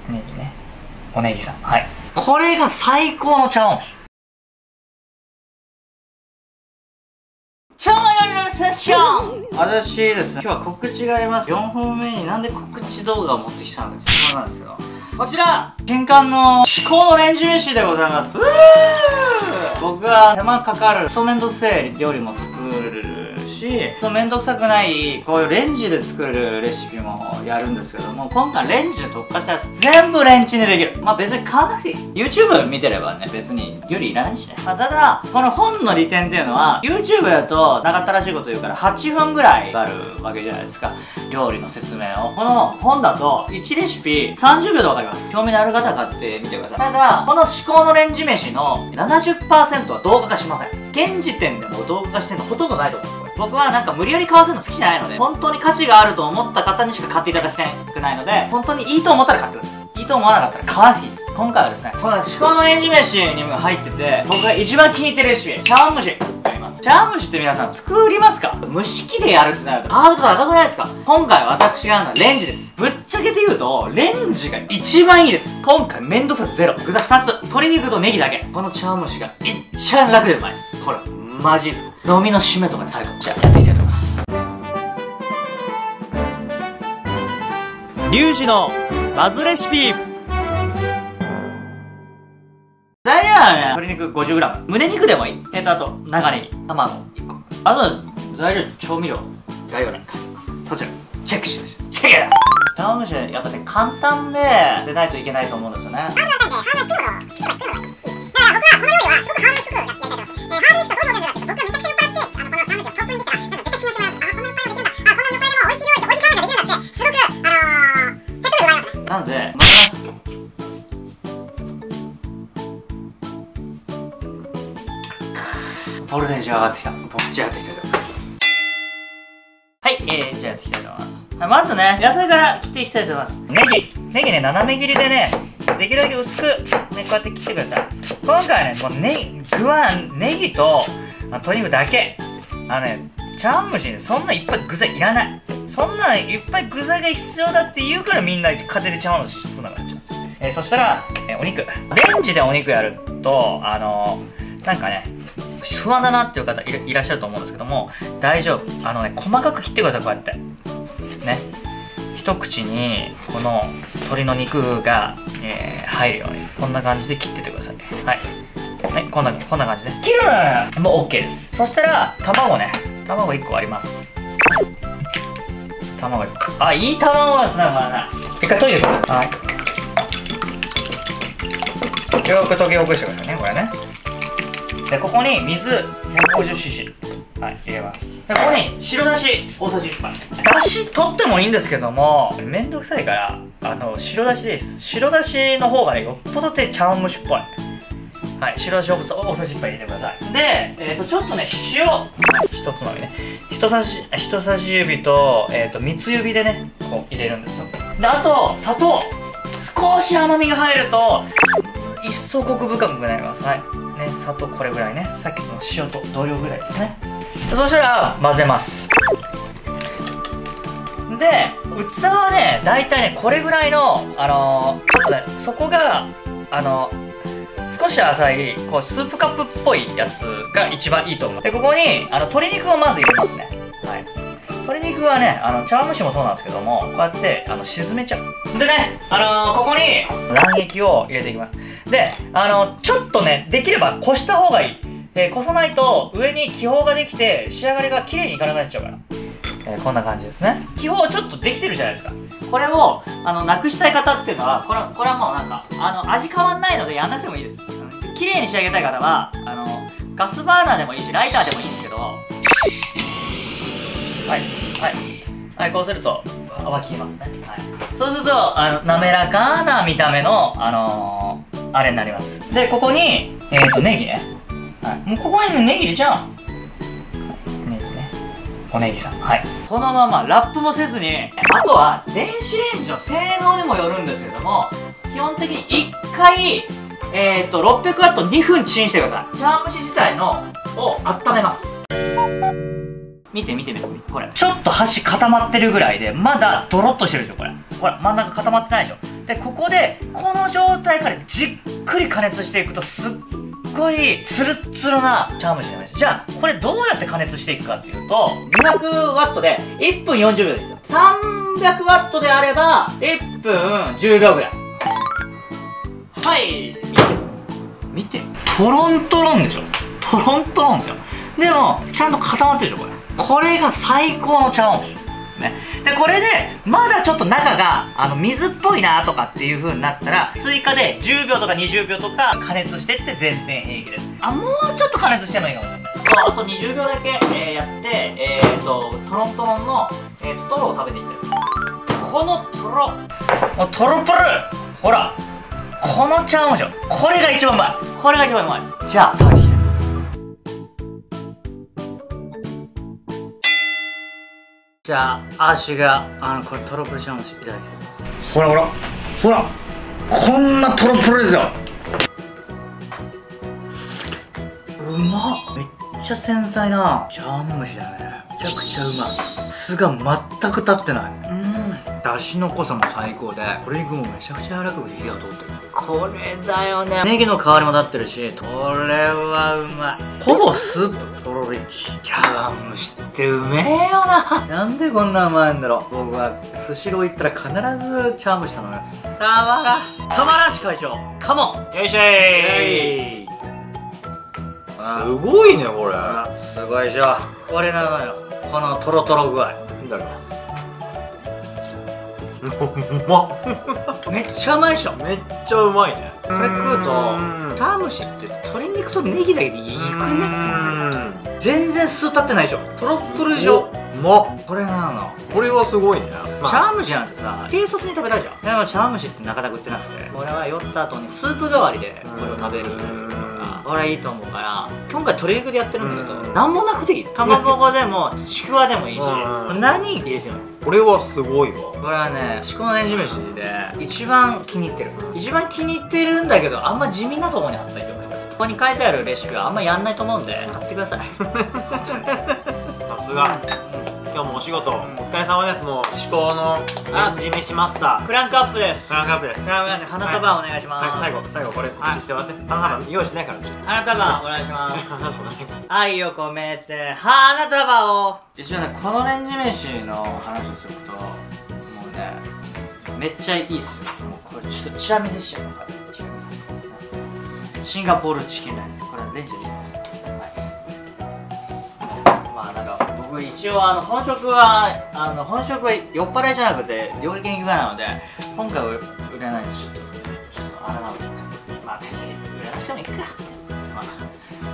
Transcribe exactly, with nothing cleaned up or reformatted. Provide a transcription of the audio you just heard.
ネギね。おネギさん。はい。これが最高の茶碗蒸し。超料理のセッション。私ですね、今日は告知があります。よんほんめになんで告知動画を持ってきたのか質問なんですけど、こちら新刊の至高のレンジ飯でございます。うー僕は手間かかるクソめんどくせえ料理も作るし、めんどくさくないこういうレンジで作るレシピもやるんですけども、今回レンジで特化したやつ全部レンチンでできる。まあ別に買わなくていい。 YouTube 見てればね、別に料理いらないしね。まあ、ただこの本の利点っていうのは YouTube だと長ったらしいこと言うからはちふんぐらいかかるわけじゃないですか、料理の説明を。この本だといちレシピさんじゅうびょうでわかります。興味のある方は買ってみてください。ただこの至高のレンジ飯の ななじゅっパーセント は動画化しません。現時点でもう動画化してるのほとんどないと思うんです。僕はなんか無理やり買わせるの好きじゃないので、本当に価値があると思った方にしか買っていただきたくないので、本当にいいと思ったら買ってください。いいと思わなかったら買わなくていいです。今回はですね、この至高のレンジ飯にも入ってて、僕が一番気に入ってるレシピ、茶碗蒸しやります。茶碗蒸しって皆さん作りますか？蒸し器でやるってなるとハードル高くないですか？今回私がやるのはレンジです。ぶっちゃけて言うとレンジが一番いいです。今回めんどくさゼロ、具材ふたつ、鶏肉とネギだけ。この茶碗蒸しが一番楽でうまいです。これマジです。飲みの締めとかに最後。じゃあやっていきたいと思います。リュウジのバズレシピ。材料はね、鶏肉 ごじゅうグラム、 胸肉でもいい。えっとあと長ネギ、卵いっこ、あと材料、調味料概要欄に書いてます。そちらチェックしてください。チェック。茶碗蒸しやっぱね簡単ででないといけないと思うんですよね。なので、まずボルテージが上がってきた。ボルテージ上がってきたいと思います。はい、えー、じゃあやっていきたいと思います。はい、まずね、野菜から切っていきたいと思います。ネギ。ネギね、斜め切りでね、できるだけ薄く、ね、こうやって切ってください。今回はね、もうね、具はネギと鶏肉だけ。あのね、茶碗蒸しにそんないっぱい具材いらない。そんないっぱい具材が必要だって言うからみんな家庭で茶碗蒸し作んなくなっちゃうんです。えー、そしたら、えー、お肉。レンジでお肉やると、あのー、なんかね、不安だなっていう方 い, いらっしゃると思うんですけども、大丈夫。あのね、細かく切ってください、こうやって。ね。一口に、この鶏の肉が、えー、入るように、こんな感じで切ってってください。はい。はい、こんな、こんな感じで。切るのよもう OK です。そしたら、卵ね。卵いっこ割ります。卵いっこ。あ、いい卵ですね、これね。一回溶いてください。はい。よく溶けほぐしてくださいね、これね。で、ここに水 ひゃくごじゅうシーシー、はい、入れます。で、ここに白だし大さじいっぱい。だし取ってもいいんですけども、めんどくさいから、あの、白だしです。白だしの方がね、よっぽど手茶碗蒸しっぽい。はい、白だし大さじいっぱい入れてください。で、えっ、ー、と、ちょっとね、塩、一つまみね。人差し、人差し指と、えっ、ー、と、三つ指でね、こう入れるんですよ。で、あと、砂糖。少し甘みが入ると、一層コク深くなります。はい。ね、砂糖これぐらいね。さっきの塩と同量ぐらいですね。そしたら混ぜます。で、器はね、だいたいね、これぐらいの、あのー、ちょっとね、そこが、あのー、少し浅い、こう、スープカップっぽいやつが一番いいと思う。で、ここに、あの、鶏肉をまず入れますね。はい。鶏肉はね、あの、茶碗蒸しもそうなんですけども、こうやって、あの、沈めちゃう。でね、あのー、ここに、卵液を入れていきます。で、あの、ちょっとね、できればこした方がいい。えー、こさないと上に気泡ができて仕上がりが綺麗にいかなくなっちゃうから。えー、こんな感じですね。気泡ちょっとできてるじゃないですか。これを、あの、なくしたい方っていうのは、これは、これはもうなんか、あの、味変わんないのでやんなくてもいいです。綺麗に仕上げたい方は、あの、ガスバーナーでもいいし、ライターでもいいんですけど、はい、はい。はい、こうすると、泡消えますね。はい。そうすると、あの、滑らかな見た目の、あのー、あれになります。で、ここに、えっと、ネギね。はい。もうここにね、ネギ入れちゃう。ネギね。おネギさん。はい。このままラップもせずに、あとは、電子レンジの性能にもよるんですけども、基本的にいっかい、えっと、ろっぴゃくワットにふんチンしてください。茶碗蒸し自体の、を温めます。 見て見て見て、これちょっと端固まってるぐらいでまだドロッとしてるでしょ。これこれ真ん中固まってないでしょ。でここでこの状態からじっくり加熱していくとすっごいツルッツルな茶碗蒸しになりました。じゃあこれどうやって加熱していくかっていうと、にひゃくワットでいっぷんよんじゅうびょうですよ。さんびゃくワットであればいっぷんじゅうびょうぐらい。はい、見て見て、トロントロンでしょ。トロントロンですよ。でもちゃんと固まってるでしょ。これこれが最高の茶碗蒸しね。でこれでまだちょっと中があの水っぽいなとかっていう風になったら追加でじゅうびょうとかにじゅうびょうとか加熱してって全然平気です。あ、もうちょっと加熱してもいいかもしれない。そう、あとにじゅうびょうだけ、えー、やってえー、っとトロントロンの、えー、トロを食べていきたい。このトロもうトロプル、ほらこの茶碗蒸しよ、これが一番うまい。これが一番うまいです。じゃあ食べていきたい。じゃあ足があのこれトロプル茶碗蒸しいただきます。ほらほらほら、こんなトロプルですよ。うまっ、めっちゃ繊細な茶碗蒸しだよね。めちゃくちゃうまい。酢が全く立ってない。うん、だしの濃さも最高で鶏肉もめちゃくちゃ柔らかく火が通ってる。これだよね。ネギの香りも立ってるし、これはうまい。ほぼスープとろリッチ。茶碗蒸しってうめえよな。なんでこんなうまいんだろう。僕はスシロー行ったら必ず茶碗蒸し頼みます。たまらんたまらんち会長カモン。よいしょーい。 すごいねこれ。 すごいでしょ。これなのよ、このトロトロ具合。 いただきます。うまっめっちゃうまいでしょ。 めっちゃうまいね。 これ食うと茶碗蒸しって鶏肉とネギだけでいくねっていう。全然酢立ってないでしょ。トロップルでしょ。 うまっ。 これなの。 これはすごいね。 茶碗蒸しなんてさ軽率に食べたいじゃん。でも茶碗蒸しってなかなか売ってなくて、これは酔った後にスープ代わりでこれを食べるのがこれはいいと思うから、今回鶏肉でやってるんだけど何もなくていい。かまぼこでもちくわでもいいし、何入れてもいい。 これはすごいわ。 これはね、至高のねじ飯で一番気に入ってる。一番気に入ってるんだけど、あんま地味なところにあったりとか、ここに書いてあるレシピはあんまやんないと思うんで買ってください。 さすが。今日もお仕事、うん、お疲れ様です。もう至高のねじ飯マスタークランクアップです。 クランクアップです。 クランクアップで花束お願いします。 はい、最後最後これ告知してもらって。花束用意しないからうち。 花束お願いします。愛を込めて花束を。一応ね、このレンジ飯の話をするともうねめっちゃいいっすよ。もうこれちょっとチラ見せしちゃうから。チラ見せシンガポールチキンライス、これレンジでいいます。まあなんか僕一応あの本職はあの本職は酔っ払いじゃなくて料理研究家なので、今回は売れないんでちょっとちょっとあれなので、まあ別に売れなくてもいいか。